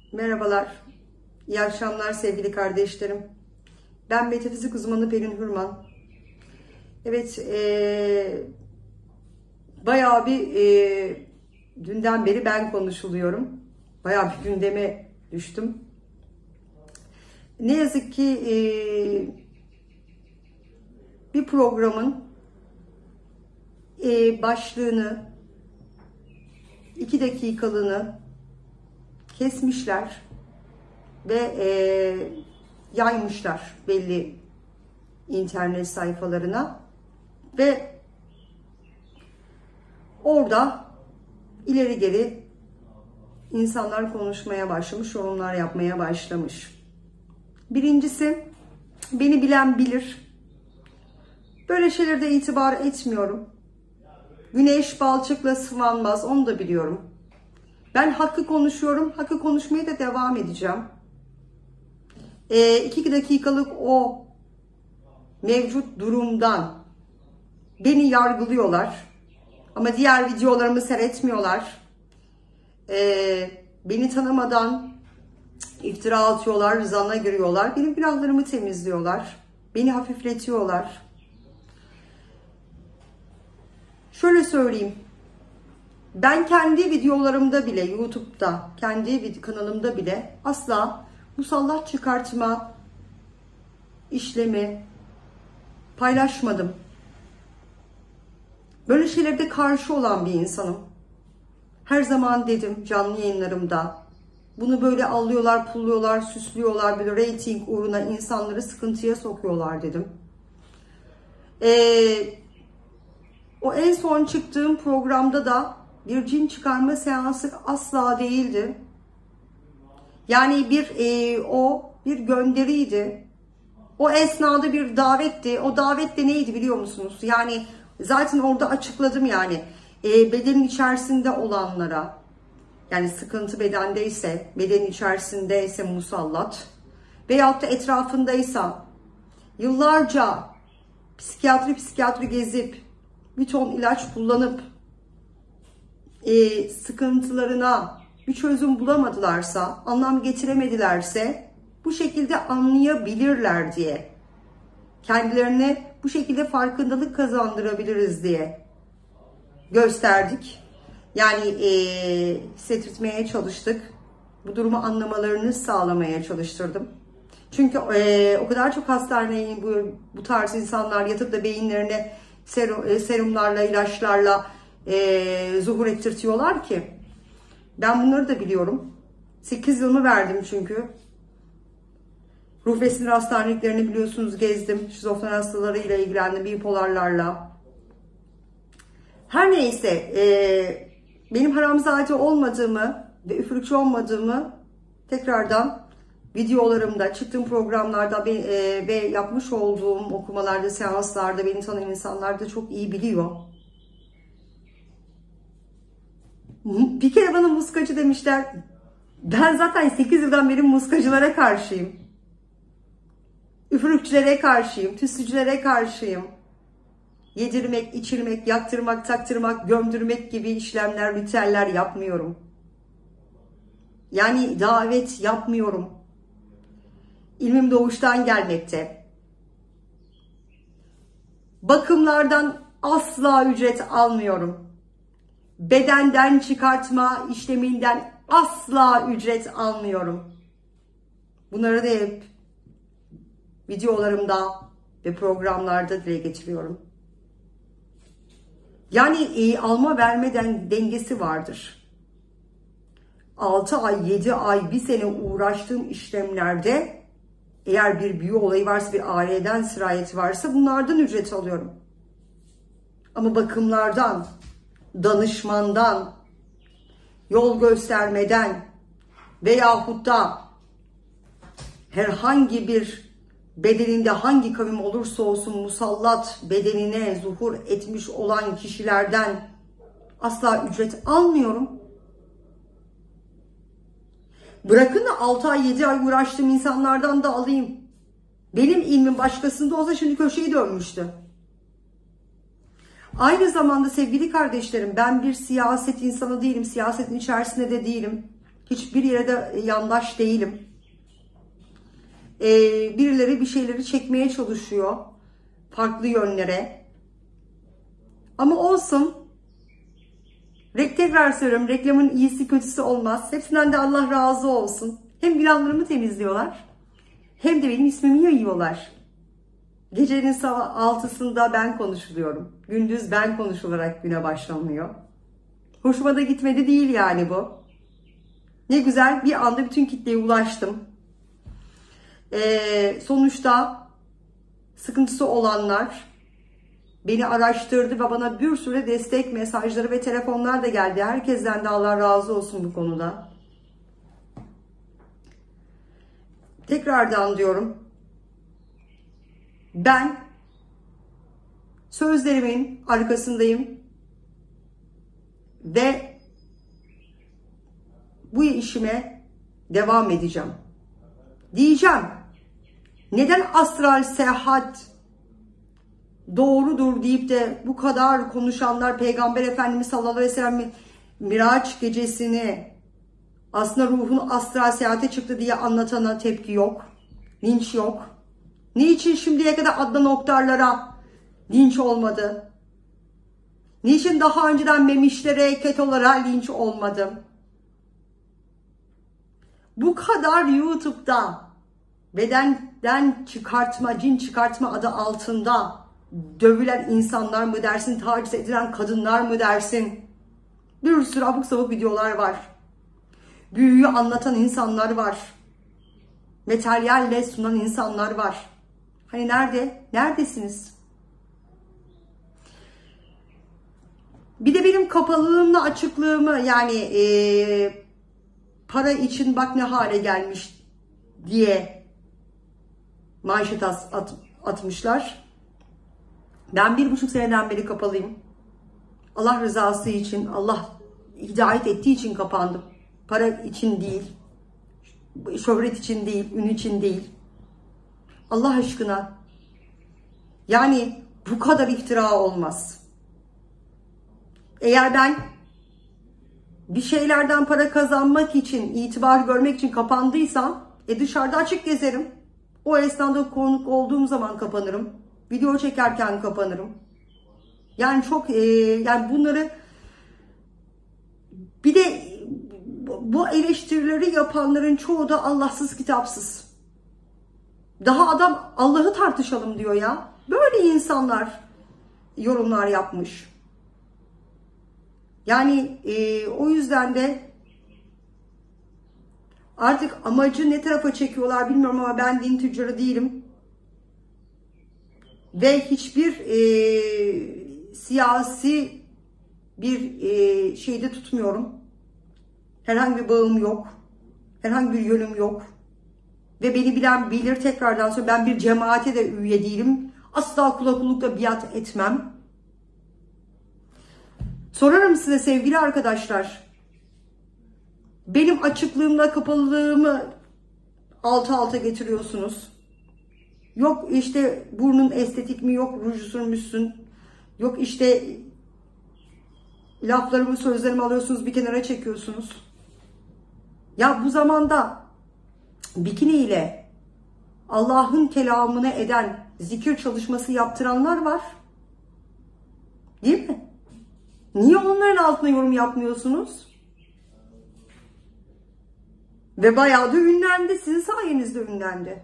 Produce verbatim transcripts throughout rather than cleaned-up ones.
Merhabalar, iyi akşamlar sevgili kardeşlerim. Ben metafizik uzmanı Pelin Hürman. Evet, e, bayağı bir e, dünden beri ben konuşuluyorum. Bayağı bir gündeme düştüm. Ne yazık ki e, bir programın e, başlığını, iki dakikalığını kesmişler ve e, yaymışlar belli internet sayfalarına ve orada ileri geri insanlar konuşmaya başlamış, yorumlar yapmaya başlamış. Birincisi, beni bilen bilir. Böyle şeylerde itibar etmiyorum. Güneş balçıkla sıvanmaz, onu da biliyorum. Ben hakkı konuşuyorum, hakkı konuşmaya da devam edeceğim. E, iki dakikalık o mevcut durumdan beni yargılıyorlar. Ama diğer videolarımı seyretmiyorlar. E, beni tanımadan iftira atıyorlar, zana giriyorlar. Benim günahlarımı temizliyorlar. Beni hafifletiyorlar. Şöyle söyleyeyim. Ben kendi videolarımda bile, YouTube'da, kendi kanalımda bile asla musallat çıkartma işlemi paylaşmadım. Böyle şeylerde karşı olan bir insanım. Her zaman dedim canlı yayınlarımda. Bunu böyle alıyorlar, pulluyorlar, süslüyorlar, böyle reyting uğruna insanları sıkıntıya sokuyorlar dedim. Ee, o en son çıktığım programda da bir cin çıkarma seansı asla değildi. Yani bir e, o bir gönderiydi. O esnada bir davetti. O davet de neydi biliyor musunuz? Yani zaten orada açıkladım yani. E, bedenin içerisinde olanlara, yani sıkıntı bedendeyse, bedenin içerisindeyse musallat veyahut da etrafındaysa yıllarca psikiyatri psikiyatri gezip bir ton ilaç kullanıp e, sıkıntılarına bir çözüm bulamadılarsa, anlam getiremedilerse bu şekilde anlayabilirler diye, kendilerine bu şekilde farkındalık kazandırabiliriz diye gösterdik. Yani e, hissettirmeye çalıştık. Bu durumu anlamalarını sağlamaya çalıştırdım. Çünkü e, o kadar çok hastaneye bu, bu tarz insanlar yatıp da beyinlerine serum, serumlarla, ilaçlarla e, zuhur ettirtiyorlar ki. Ben bunları da biliyorum. sekiz yılımı verdim çünkü. Ruh ve sinir hastaneliklerini biliyorsunuz gezdim. Şizofren hastalarıyla ilgilendim, bipolarlarla. Her neyse, e, benim haramzade olmadığımı ve üfürükçü olmadığımı tekrardan videolarımda, çıktığım programlarda ve, e, ve yapmış olduğum okumalarda, seanslarda beni tanıyan insanlar da çok iyi biliyor. Bir kere bana muskacı demişler. Ben zaten sekiz yıldan beri muskacılara karşıyım. Üfürükçülere karşıyım, tüsücülere karşıyım. Yedirmek, içirmek, yaktırmak, taktırmak, gömdürmek gibi işlemler, ritüeller yapmıyorum. Yani davet yapmıyorum. İlmim doğuştan gelmekte. Bakımlardan asla ücret almıyorum. Bedenden çıkartma işleminden asla ücret almıyorum. Bunları da hep videolarımda ve programlarda dile getiriyorum. Yani e, alma vermeden dengesi vardır. altı ay, yedi ay, bir sene uğraştığım işlemlerde eğer bir büyü olayı varsa, bir aileden sirayet varsa bunlardan ücret alıyorum. Ama bakımlardan, danışmandan, yol göstermeden veyahut da herhangi bir bedeninde hangi kavim olursa olsun musallat bedenine zuhur etmiş olan kişilerden asla ücret almıyorum. Bırakın da altı ay yedi ay uğraştığım insanlardan da alayım. Benim ilmim başkasında olsa şimdi köşeyi dönmüştü. Aynı zamanda sevgili kardeşlerim, ben bir siyaset insanı değilim. Siyasetin içerisinde de değilim. Hiçbir yere de yandaş değilim. Ee, birileri bir şeyleri çekmeye çalışıyor. Farklı yönlere. Ama olsun. Tekrar söylüyorum, reklamın iyisi kötüsü olmaz. Hepsinden de Allah razı olsun. Hem günahlarımı temizliyorlar, hem de benim ismimi yayıyorlar. Gecenin sabah altısında ben konuşuluyorum. Gündüz ben konuşularak güne başlanıyor. Hoşuma da gitmedi değil yani bu. Ne güzel, bir anda bütün kitleye ulaştım. Ee, sonuçta sıkıntısı olanlar beni araştırdı ve bana bir sürü destek mesajları ve telefonlar da geldi. Herkesten de Allah razı olsun bu konuda. Tekrardan diyorum. Ben sözlerimin arkasındayım. Ve bu işime devam edeceğim. Diyeceğim. Neden astral seyahat doğrudur deyip de bu kadar konuşanlar, Peygamber Efendimiz sallallahu aleyhi ve sellem Miraç gecesini aslında ruhun astral seyahate çıktı diye anlatana tepki yok. Linç yok. Niçin şimdiye kadar Adnan Oktarlara linç olmadı? Niçin daha önceden memişlere, ketolara linç olmadı? Bu kadar YouTube'da bedenden çıkartma, cin çıkartma adı altında dövülen insanlar mı dersin, taciz edilen kadınlar mı dersin? Bir sürü abuk sabuk videolar var. Büyüyü anlatan insanlar var. Materyalle sunan insanlar var. Hani nerede? Neredesiniz? Bir de benim kapalılığımla açıklığımı, yani ee, para için bak ne hale gelmiş diye manşet at, at, atmışlar. Ben bir buçuk seneden beri kapalıyım. Allah rızası için, Allah hidayet ettiği için kapandım. Para için değil, şöhret için değil, ün için değil. Allah aşkına. Yani bu kadar iftira olmaz. Eğer ben bir şeylerden para kazanmak için, itibar görmek için kapandıysam, e dışarıda açık gezerim. O esnada konuk olduğum zaman kapanırım. Video çekerken kapanırım. Yani çok e, yani bunları, bir de bu eleştirileri yapanların çoğu da Allahsız kitapsız. Daha adam Allah'ı tartışalım diyor ya. Böyle insanlar yorumlar yapmış. Yani e, o yüzden de artık amacı ne tarafa çekiyorlar bilmiyorum ama ben din tüccarı değilim. Ve hiçbir e, siyasi bir e, şeyde tutmuyorum. Herhangi bir bağım yok. Herhangi bir yönüm yok. Ve beni bilen bilir, tekrardan sonra ben bir cemaate de üye değilim. Asla kula kullukla biat etmem. Sorarım size sevgili arkadaşlar. Benim açıklığımla kapalılığımı alta alta getiriyorsunuz. Yok işte burnun estetik mi, yok ruj sürmüşsün. Yok işte laflarımı, sözlerimi alıyorsunuz, bir kenara çekiyorsunuz. Ya bu zamanda bikini ile Allah'ın kelamını eden, zikir çalışması yaptıranlar var. Değil mi? Niye onların altına yorum yapmıyorsunuz? Ve bayağı da ünlendi. Sizin sayenizde ünlendi.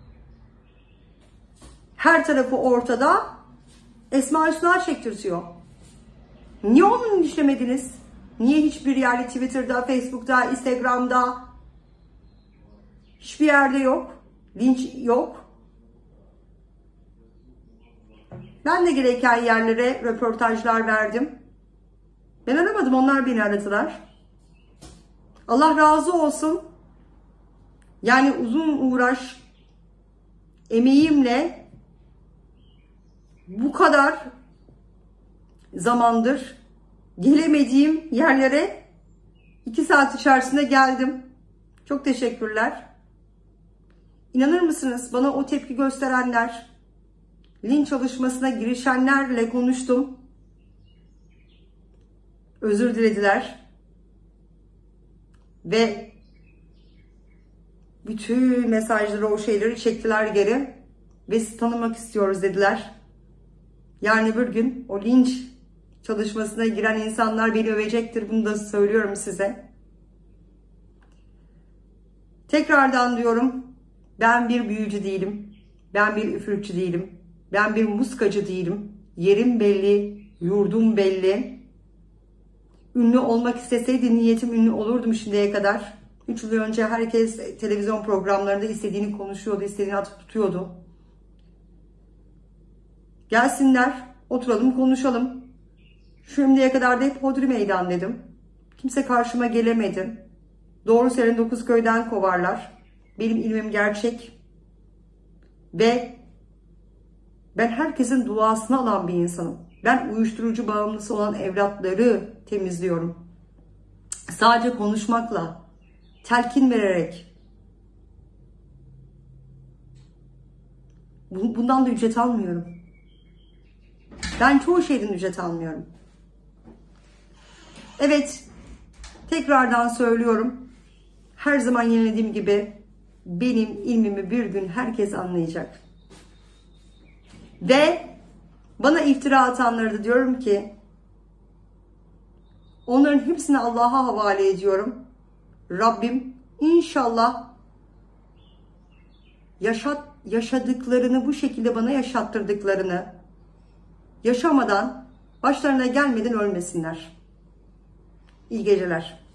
Her tarafı ortada. Esma Hüsna çektirtiyor. Niye onu işlemediniz? Niye hiçbir yerde, Twitter'da, Facebook'ta, Instagram'da, hiçbir yerde yok? Linç yok. Ben de gereken yerlere röportajlar verdim. Ben aramadım, onlar beni aradılar. Allah razı olsun. Yani uzun uğraş, emeğimle bu kadar zamandır gelemediğim yerlere iki saat içerisinde geldim. Çok teşekkürler. İnanır mısınız, bana o tepki gösterenler, linç çalışmasına girişenlerle konuştum. Özür dilediler. Ve bütün mesajları, o şeyleri çektiler geri ve sizi tanımak istiyoruz dediler. Yani bir gün o linç çalışmasına giren insanlar beni övecektir. Bunu da söylüyorum size. Tekrardan diyorum, ben bir büyücü değilim. Ben bir üfürükçü değilim. Ben bir muskacı değilim. Yerim belli, yurdum belli. Ünlü olmak isteseydi niyetim ünlü olurdum şimdiye kadar. üç yıl önce herkes televizyon programlarında istediğini konuşuyordu, istediğini atıp tutuyordu. Gelsinler, oturalım, konuşalım. Şimdiye kadar da hep hodri meydan dedim. Kimse karşıma gelemedi. Doğru söyleyen dokuz köyden kovarlar. Benim ilmim gerçek. Ve ben herkesin duasını alan bir insanım. Ben uyuşturucu bağımlısı olan evlatları temizliyorum. Sadece konuşmakla, telkin vererek. Bundan da ücret almıyorum. Ben çoğu şeyden ücret almıyorum. Evet, tekrardan söylüyorum. Her zaman yenilediğim gibi benim ilmimi bir gün herkes anlayacak. Ve bana iftira atanlara da diyorum ki onların hepsini Allah'a havale ediyorum. Rabbim inşallah yaşat, yaşadıklarını bu şekilde bana yaşattırdıklarını yaşamadan, başlarına gelmeden ölmesinler. İyi geceler.